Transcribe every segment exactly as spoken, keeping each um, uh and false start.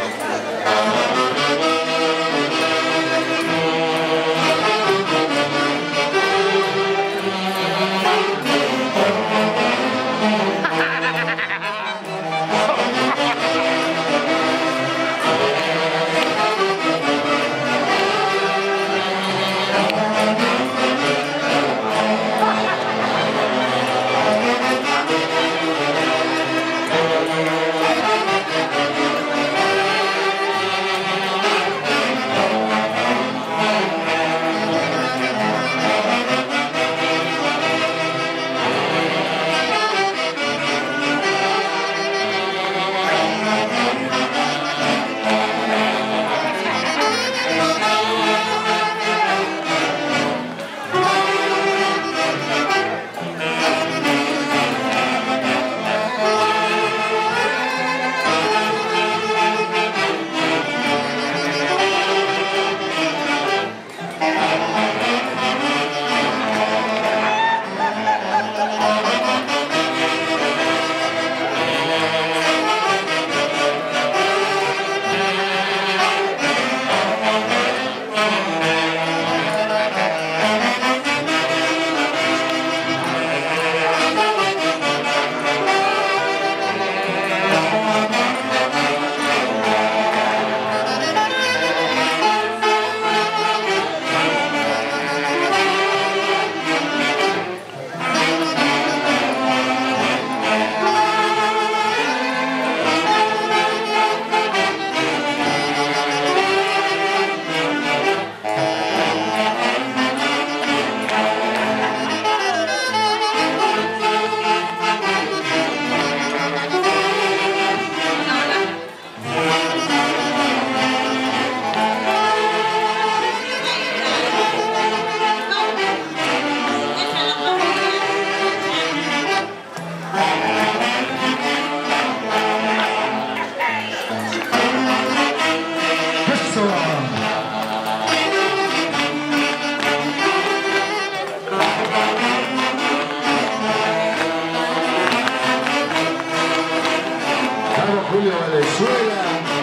Julio Valenzuela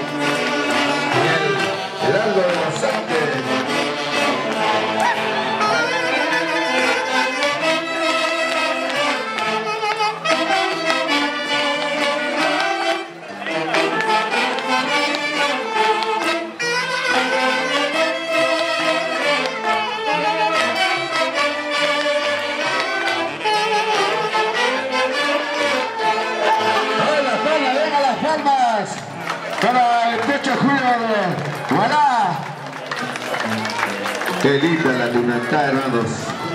y el Heraldo de los Andes. Para el veintiocho de julio de Gualá. Qué linda la tunantá, hermanos.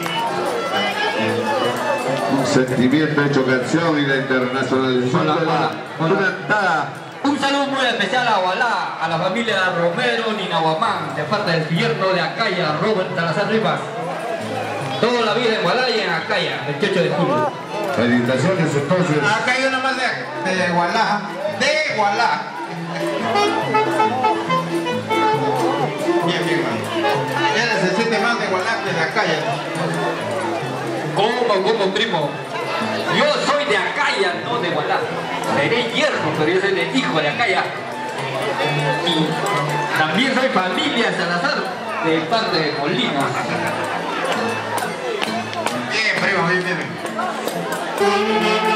Un sentimiento hecho canción y la internacionalización de la tunantá. Un saludo muy especial a Gualá, a la familia Romero Ninahuamán, de parte del yerno de Acaya, Robert Salazar Rivas. Toda la vida en Gualá y en Acaya, veintiocho de julio. Felicitaciones entonces. Acá hay una más de, de Gualá, de Gualá. Bien, bien, man. Ya necesite más de Gualá que de Acaya. ¿Cómo, cómo, primo? Yo soy de Acaya, no de Gualá. Seré yerno, pero yo soy de hijo de Acaya. Y también soy familia Salazar, de parte de Molina. Bien, primo, bien, bien.